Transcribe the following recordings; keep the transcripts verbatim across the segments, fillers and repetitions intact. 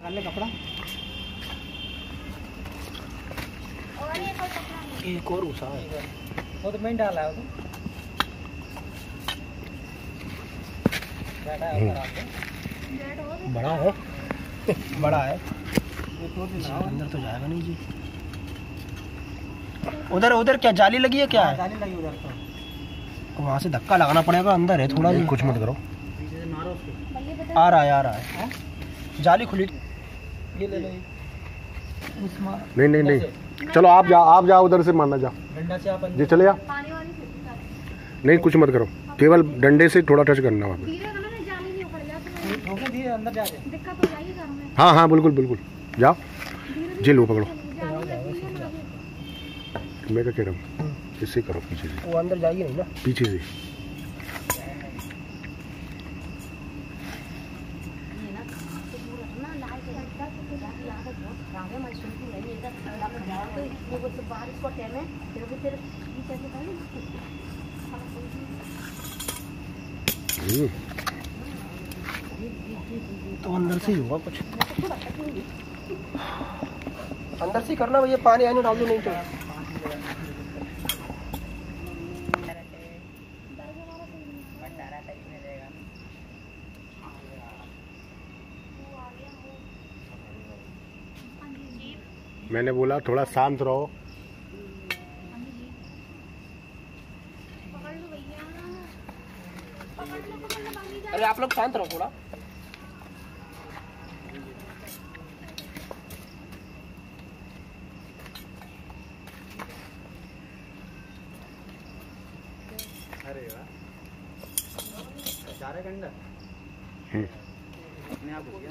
निकाल ले कपड़ा। एक और घुसा है, वो तो मैंने डाला है। वो तो बड़ा है, बड़ा है। अंदर तो जाएगा नहीं जी। उधर उधर क्या जाली लगी है क्या है? जाली लगी उधर तो वहाँ से धक्का लगाना पड़ेगा। अंदर है थोड़ा जी। कुछ मत करो। आ रहा है आ रहा है। जाली खुली। ये ले लो। नहीं नहीं नहीं, चलो आप जाओ, आप जाओ उधर से मारना जाओ। डंडा से आप जी चले जाओ। नहीं कुछ मत करो, केवल डंडे से थोड़ा टच करना वहाँ पे। अंदर जा हाँ हाँ बिल्कुल बिल्कुल, जाओ जी। लो पकड़ो। मैं क्या कह रहा हूँ, इससे करो पीछे से। वो अंदर जाइए नहीं ना, पीछे से। तो अंदर से ही होगा कुछ। अंदर से करना भैया, पानी आने डाल दो नहीं तो। मैंने बोला थोड़ा शांत रहो। अरे आप लोग शांत रहो थोड़ा। अरे वाह, जा रहे गंडा अपने आप हो गया।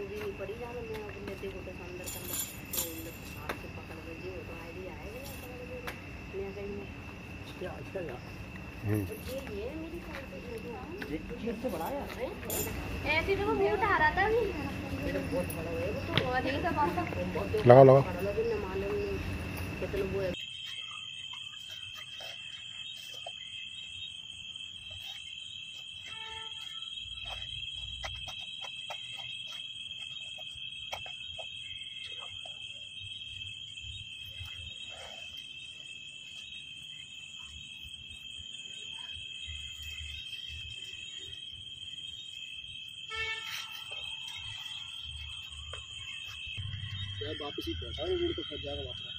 ऐसे तो वो मुंह उठा रहा था अभी। लगाओ लगाओ। वापस ही पहुंचा, रोड तो फंस जाएगा।